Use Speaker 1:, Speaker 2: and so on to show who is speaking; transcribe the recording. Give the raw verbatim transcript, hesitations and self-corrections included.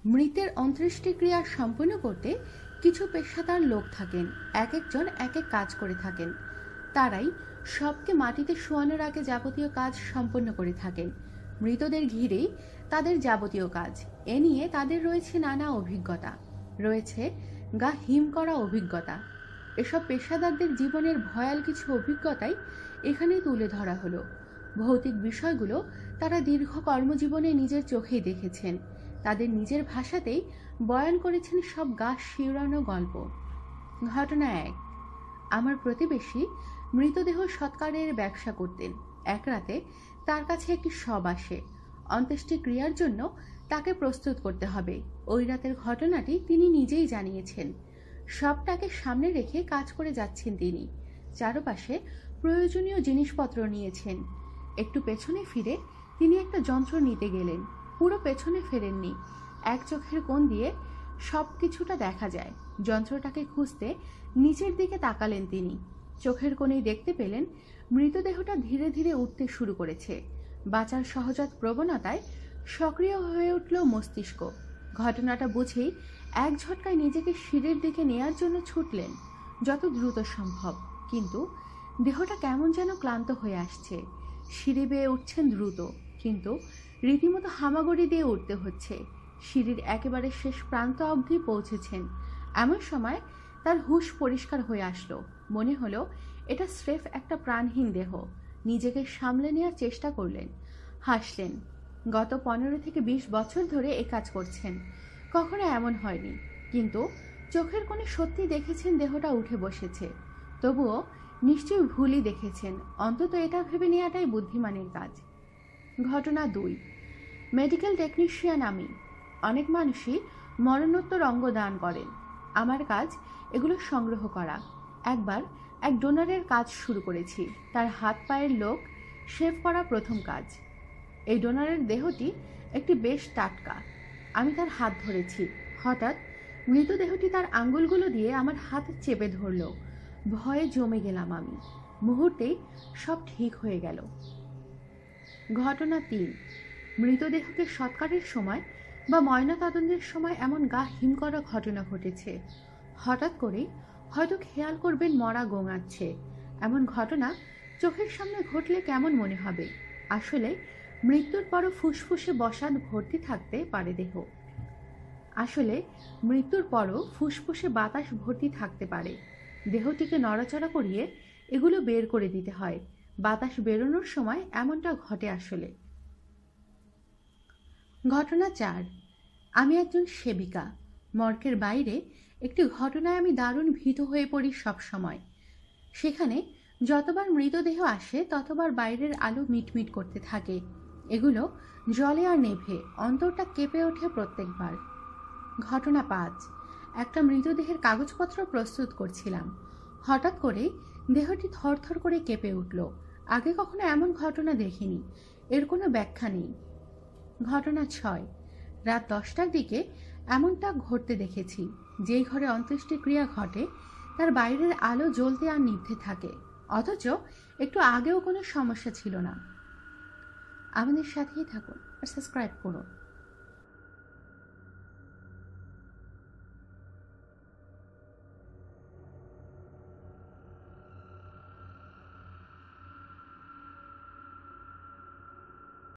Speaker 1: মৃতের অন্ত্যেষ্টিক্রিয়া সম্পন্ন করতে কিছু পেশাদার লোক থাকেন, এক একজন এক এক কাজ করে থাকেন। তারাই সবকে মাটিতে শোয়ানোর আগে যাবতীয় কাজ সম্পন্ন করে থাকেন। মৃতদের ঘিরেই তাদের যাবতীয় কাজ। এ নিয়ে তাদের রয়েছে নানা অভিজ্ঞতা, রয়েছে গা হিম করা অভিজ্ঞতা। এসব পেশাদারদের জীবনের ভয়াল কিছু অভিজ্ঞতাই এখানে তুলে ধরা হলো। ভৌতিক বিষয়গুলো তারা দীর্ঘ কর্মজীবনে নিজের চোখেই দেখেছেন, তাদের নিজের ভাষাতেই বয়ান করেছেন সব গা শিউরানো গল্প। ঘটনা এক। আমার প্রতিবেশী মৃতদেহ সৎকারের ব্যবসা করতেন। এক রাতে তার কাছে একটি শব আসে। অন্ত্যেষ্টিক্রিয়ার জন্য তাকে প্রস্তুত করতে হবে। ওই রাতের ঘটনাটি তিনি নিজেই জানিয়েছেন। শবটাকে সামনে রেখে কাজ করে যাচ্ছেন তিনি। চারপাশে প্রয়োজনীয় জিনিসপত্র নিয়েছেন। একটু পেছনে ফিরে তিনি একটা যন্ত্র নিতে গেলেন। পুরো পেছনে ফেরেননি, এক চোখের কোণ দিয়ে সব কিছুটা দেখা যায়। যন্ত্রটাকে খুঁজতে নিচের দিকে তাকালেন তিনি। চোখের কোণেই দেখতে পেলেন মৃতদেহটা ধীরে ধীরে উঠতে শুরু করেছে। বাঁচার সহজাত প্রবণতায় সক্রিয় হয়ে উঠল মস্তিষ্ক। ঘটনাটা বুঝেই এক ঝটকায় নিজেকে সিঁড়ির দিকে নেয়ার জন্য ছুটলেন যত দ্রুত সম্ভব। কিন্তু দেহটা কেমন যেন ক্লান্ত হয়ে আসছে। সিঁড়ি বেয়ে উঠছেন দ্রুত, কিন্তু রীতিমতো হামাগুড়ি দিয়ে উঠতে হচ্ছে। সিঁড়ির একেবারে শেষ প্রান্ত অবধি পৌঁছেছেন। এমন সময় তার হুঁশ পরিষ্কার হয়ে আসলো। মনে হলো এটা স্রেফ একটা প্রাণহীন দেহ। নিজেকে সামলে নেওয়ার চেষ্টা করলেন, হাসলেন। গত পনেরো থেকে বিশ বছর ধরে এ কাজ করছেন, কখনো এমন হয়নি। কিন্তু চোখের কোণে সত্যি দেখেছেন দেহটা উঠে বসেছে। তবুও নিশ্চয়ই ভুলই দেখেছেন। অন্তত এটা ভেবে নেওয়াটাই বুদ্ধিমানের কাজ। ঘটনা দুই। মেডিকেল টেকনিশিয়ান আমি। অনেক মানুষই মরণোত্তর অঙ্গ দান করেন। আমার কাজ এগুলো সংগ্রহ করা। একবার এক ডোনারের কাজ শুরু করেছি। তার হাত পায়ের লোক শেভ করা প্রথম কাজ। এই ডোনারের দেহটি একটি বেশ টাটকা। আমি তার হাত ধরেছি। হঠাৎ মৃতদেহটি তার আঙ্গুলগুলো দিয়ে আমার হাত চেপে ধরল। ভয়ে জমে গেলাম আমি। মুহূর্তেই সব ঠিক হয়ে গেল। ঘটনা তিন। মৃতদেহকে সৎকারের সময় বা ময়নাতদন্তের সময় এমন গা হিম করা ঘটনা ঘটেছে। হঠাৎ করে হয়তো খেয়াল করবেন মরা গোঙাচ্ছে। এমন ঘটনা চোখের সামনে ঘটলে কেমন মনে হবে? আসলে মৃত্যুর পরও ফুসফুসে বসাত ভর্তি থাকতে পারে দেহ। আসলে মৃত্যুর পরও ফুসফুসে বাতাস ভর্তি থাকতে পারে। দেহটিকে নড়াচড়া করিয়ে এগুলো বের করে দিতে হয়। বাতাস বেরোনোর সময় এমনটা ঘটে আসলে। ঘটনা চার। আমি একজন সেবিকা। মর্গের বাইরে একটি ঘটনায় আমি দারুণ ভীত হয়ে পড়ি সব সময়। সেখানে যতবার মৃতদেহ আসে ততবার বাইরের আলো মিটমিট করতে থাকে। এগুলো জলে আর নেভে, অন্তরটা কেঁপে ওঠে প্রত্যেকবার। ঘটনা পাঁচ। একটা মৃতদেহের কাগজপত্র প্রস্তুত করছিলাম। হঠাৎ করে দেহটি থরথর করে কেঁপে উঠল। আগে কখনো এমন ঘটনা দেখিনি, এর কোনো ব্যাখ্যা নেই। ঘটনা ছয়। রাত দশটার দিকে এমনটা ঘটতে দেখেছি। যেই ঘরে অন্ত্যেষ্টিক্রিয়া ঘটে তার বাইরের আলো জ্বলতে আর নিভতে থাকে, অথচ একটু আগেও কোনো সমস্যা ছিল না। আমাদের সাথেই থাকুন আর সাবস্ক্রাইব করুন।